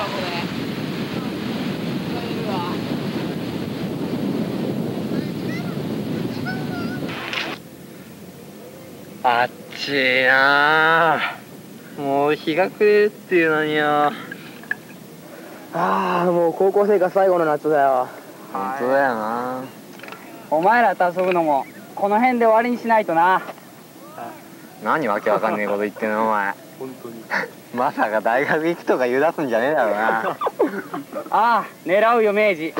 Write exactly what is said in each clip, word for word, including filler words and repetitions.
これ。 あっちいなぁ。もう日が暮れるっていうのによ。 ああ、もう高校生活最後の夏だよ。 本当だよな。 お前らと遊ぶのもこの辺で終わりにしないとな。 何わけわかんねえこと言ってんのお前。 本当に。 まさか大学行くとか言い出すんじゃねえだろうな。 ああ、狙うよ明治。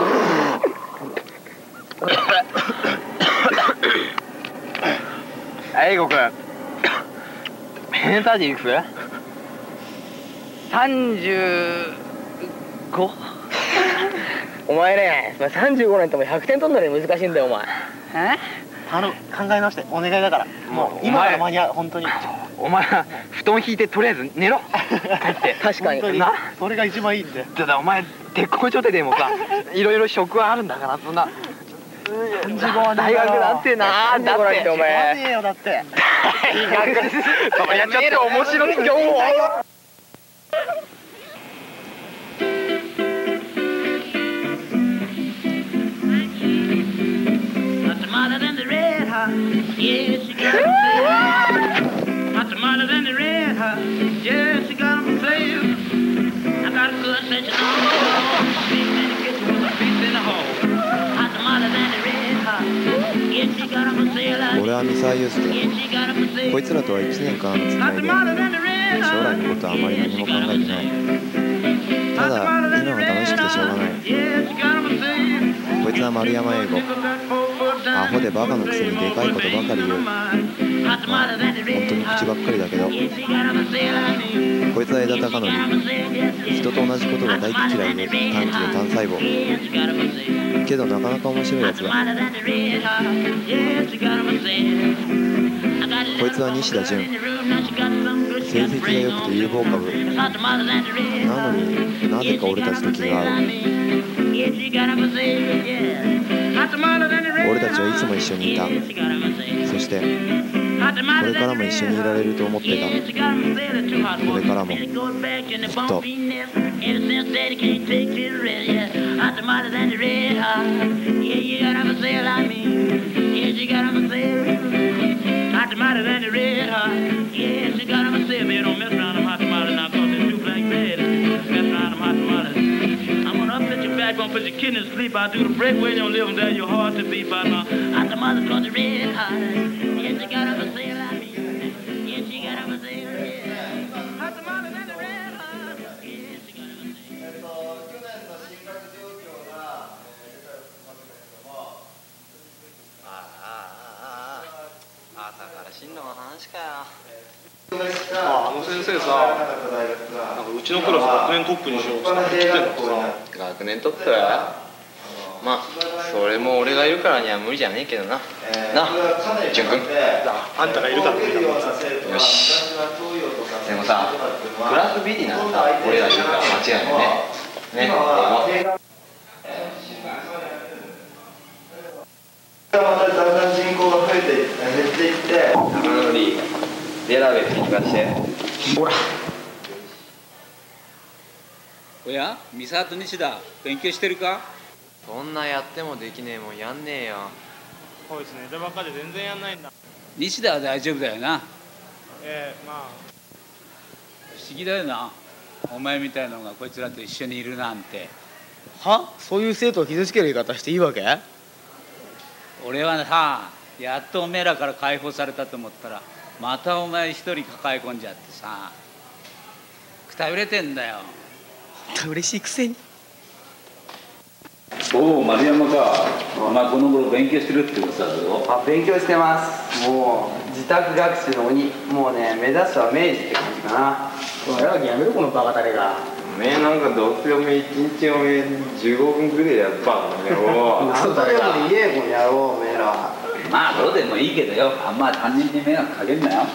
英語くん、偏差値いくつ？ さんじゅうご？お前ね、さんじゅうごねんともひゃくてん取るのに難しいんだよお前。え？ 頼む、考え直してお願いだから。もう今から間に合う、本当に。 お前布団引いてとりあえず寝ろ。帰って。 確かにな、それが一番いいって。 ただお前鉄工所でもさ、いろいろ職はあるんだからそんな。大学だってな。だってお前。 ねえよだって。 大学。お前やっちゃって面白い情報。 Hotter than the red hot, yeah, she got them sale. Hotter than the red hot, yeah, she got them sale. I got a good section on, beef in the kitchen with a beef in the hole. Hotter than the red hot, yeah, she got them sale. 俺は三沢祐介。こいつらとはいちねんかんの付き合いで、将来のことはあまり何も考えてない。ただ今が楽しくてしょうがない。こいつは丸山英語。アホでバカのくせにでかいことばかり言う。まあ本当に口ばっかりだけど、こいつは枝高則。人と同じことが大嫌いで短気で単細胞けどなかなか面白いやつだ。こいつは西田純。成績が良くて有望株なのになぜか俺たちと気が合う。俺たちはいつも一緒にいた。そしてこれからも一緒にいられると思ってた。これからもきっと。 Gonna put your kidneys to sleep. I do the breakaway in your liver, down your heart to beat by now. Hot tomatoes got the red hot. Yes, she got up a sail, I mean. Yes, she got up a sail, yeah. Hot tomatoes and the red hot. Yes, she got up a sail. ああ、朝から進路の話かよ。 あの先生さ、なんかうちのクラス学年トップにしようって言ってんのさ。 学年トップ？まあそれも俺がいるからには無理じゃねえけどな。な、淳君。 あんたがいるから無理だもんさ。 よし。でもさ、クラスビリならさ、俺らいるから間違いないね。ね。まただんだん人口が増えて減っていって、高則デラベルに聞かして。ほら。 おや、三沢と西田、勉強してるか？ そんなやってもできねえもんやんねえよ。 こいつ寝てばっかで全然やんないんだ。 西田は大丈夫だよな。 ええ、まあ不思議だよな。お前みたいなのがこいつらと一緒にいるなんて。 は？そういう生徒を傷つける言い方していいわけ？ 俺はさ、やっとおめえらから解放されたと思ったら、またお前一人抱え込んじゃってさ、くたびれてんだよ。 嬉しいくせに。 おお、丸山か。お前この頃勉強してるって噂だぞ。 あ、勉強してます。もう自宅学習の鬼。もうね、目指すは明治って感じかな。おい、やめろこのバカタレが。 おめえなんかどうせおめえ一日おめえじゅうごふんぐらいやったんだよ。 何とでも言えこの野郎、おめえら。 まあどうでもいいけどよ、あんま他人に迷惑かけんなよ。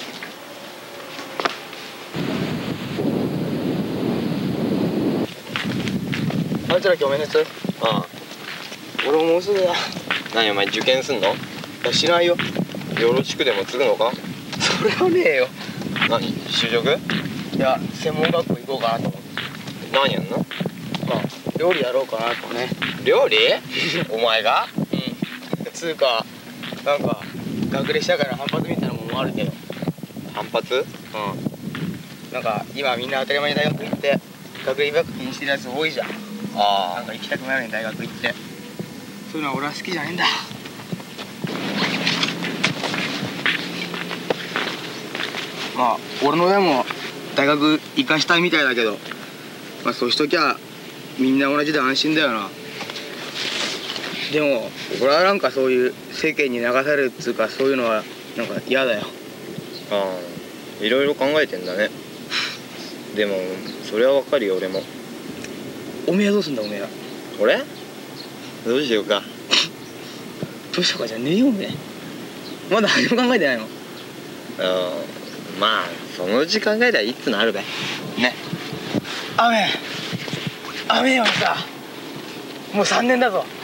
あいつら今日面接？ ああ。 俺ももうすぐだ。 何お前受験すんの？ いや、しないよ。 よろしくでも継ぐのか？ それはねえよ。 何就職？ いや、専門学校行こうかなと思って。 何やんの？ まあ料理やろうかなとね。 料理？お前が？ うんつうかなんか学歴社会の反発みたいなものもあるけど。 反発？うんなんか今みんな当たり前に大学行って学歴ばっか気にしてるやつ多いじゃん。 あなんか行きたくないのに大学行って、そういうのは俺は好きじゃねえんだ。まあ俺の親も大学行かしたいみたいだけど、まあそうしときゃみんな同じで安心だよな。でも俺はなんかそういう世間に流されるっつうか、そういうのはなんか嫌だよ。 ああ、いろいろ考えてんだね。でもそれはわかるよ俺も。 おめえはどうすんだおめえは。 俺？どうしようか。 どうしようかじゃねえよおめえ。まだ何も考えてないの？ うん、まあそのうち考えたらいつなるべ。ね。 雨雨よさ、もうさんねんだぞ。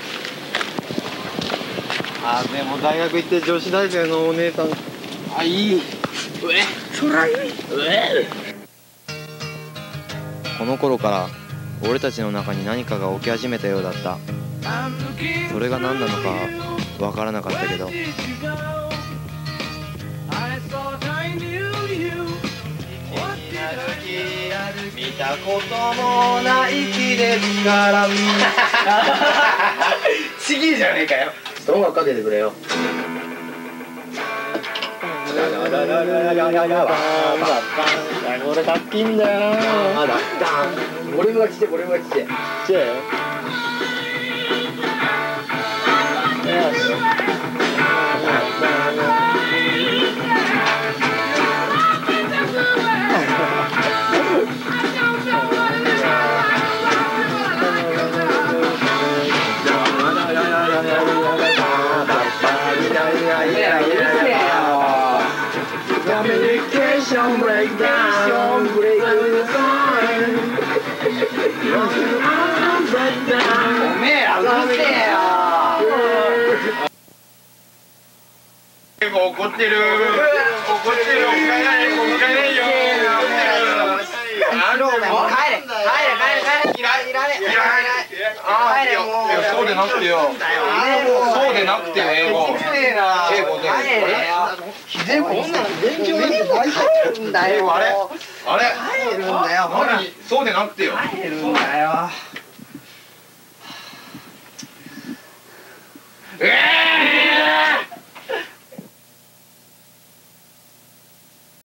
あ、でも大学行って女子大生のお姉さん、 あ、いい。うえ、そらいい。うえ。 この頃から俺たちの中に何かが起き始めたようだった。それが何なのかわからなかったけど、見たこともない木ですからちぎりじゃねえかよ。ちょっと音楽かけてくれよ。これかっきいんだよな。ボリュームがちっちゃい、ボリュームがちっちゃい。ちっちゃいよ。よし。Communication breakdown, breakdown. おめえらうるせえよ。 怒ってる。怒ってる。おっかない。おっかないよ。 帰れ、帰れ、帰れ、帰れ。いら、いらね。いらない。帰れ、もう。 そうでなくてよ。そうでなくてよ、英語。英語で。 帰れよ。ひでえこんなの勉強に帰るんだよ。 あれあれ帰るんだよ。ほら。 そうでなくてよ。 帰るんだよ。ええ。